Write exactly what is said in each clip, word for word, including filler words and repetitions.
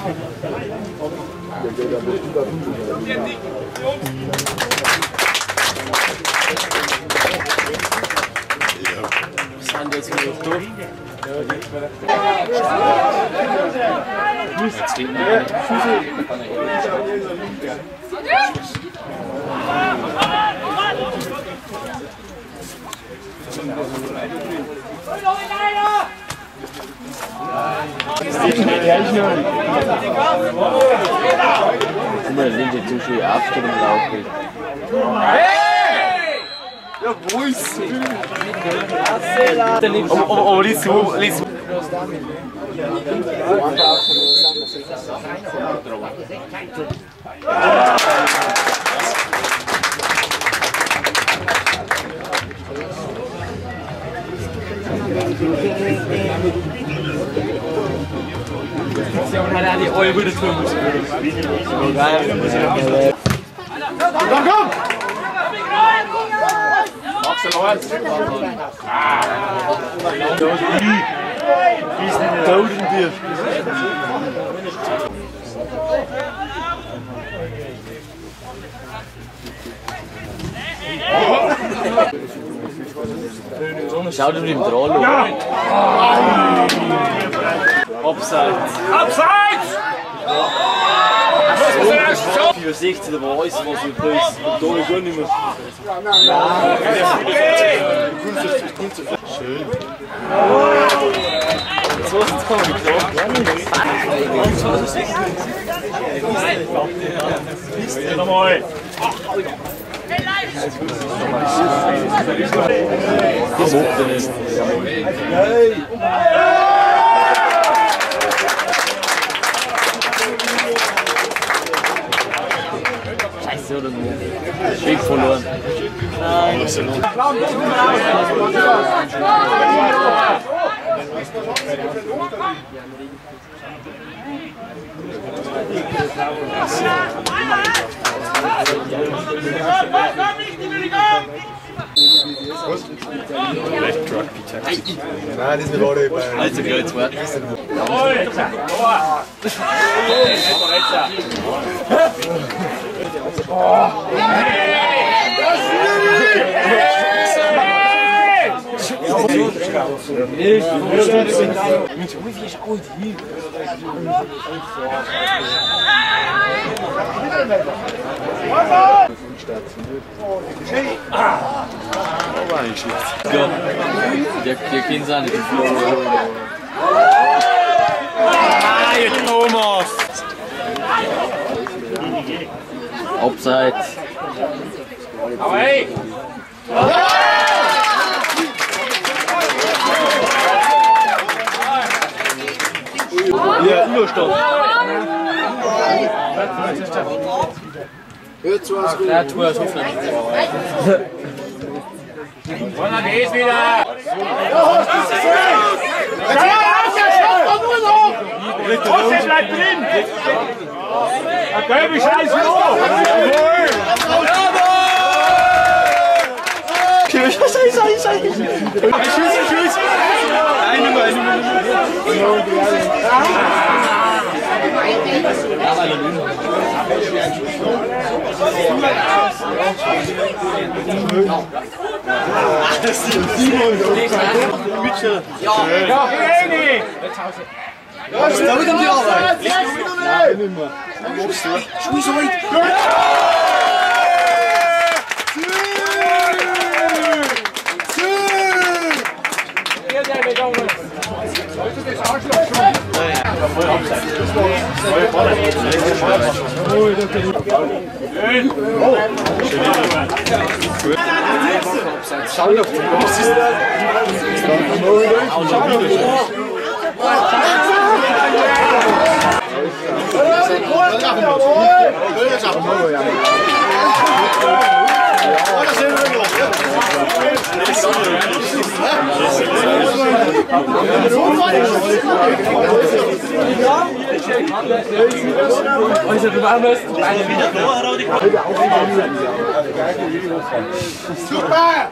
Sind jetzt wieder durch. Jetzt reden wir. Guck mal, sind die Zuschauer abgestellt im Laufbild. Ja, wo ist sie? Oh, oh, oh, lies zu, lies zu. Hat er die Euro das tun müssen. Komm, komm! Machst du noch eins? Wie ist denn der Totenbier? Schau dir den Troll an. Abseits. Abseits! Für sechzehn war alles, was wir grüßen. Und da gar nicht mehr. Schön. So ist es kommen, klar. Nochmal! Das macht er nicht. Scheiße, oder nicht? Weg verloren. Nein. Left Rugby Tactic. Nein, das ist nicht alle bei. Also, gleich jetzt warten. Ja, der, der kennt es auch nicht. Ah, jetzt Thomas! Abseits. Aber hey! Ja, Überstopp. Hört zu, was gut. Ja, tu es hoffentlich. Und dann geht's wieder! Trotzdem bleibt drin! Der gelbe Scheiß hoch! Tschüss, tschüss! Eine Nummer, eine Nummer. Das ist Simon, Mitchell. Ja, René! Ja, ist da wieder die Arbeit? Nein, nicht mehr. Schmiss heute! Schau doch, was ist das? Also, du warst Super!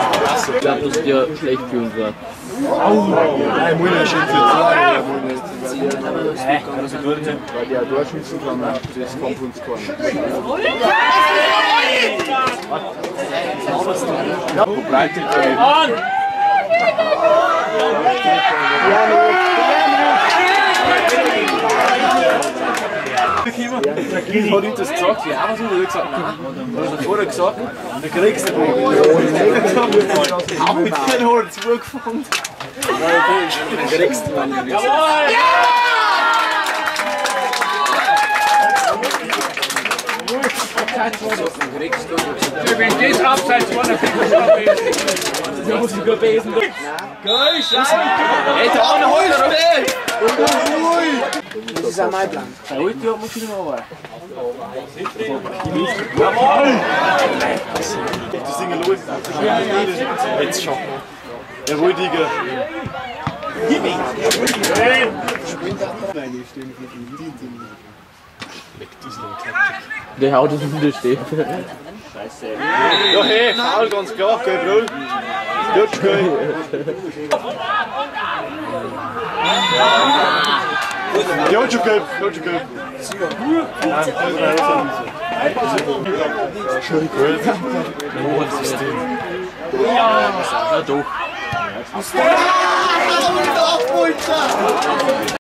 Ich glaube, dass der schlecht für uns war. Nein, muss nicht schön für zwei. Hä? Also gut. Weil die auch durchschießen kann, das kommt uns keiner. Ja, wo bleibt die da? Ich habe nicht das gesagt, ja, was hat er gesagt? Was hat er vorher gesagt? Der kriegst du den Ball. Hau mit dem Holz zugefangen. Dann kriegst du den Ball. Jawohl! Wenn das abseits war, dann kriegt man schon Besen. Ja, muss ich sogar Besen. Geil, Scheiße! Ey, da eine Holz stehen! Das ist auch mein Plan. Der Holz hat man schon mal. Jawohl! Das Ding los. Jetzt schon. Der Rüdiger. Der haut es im stehen. Ja, hey, Foul, ganz klar, gelb Null. Gut, geil. Ja, schon gelb, ja, schon gelb. Schön cool. Ja, doch.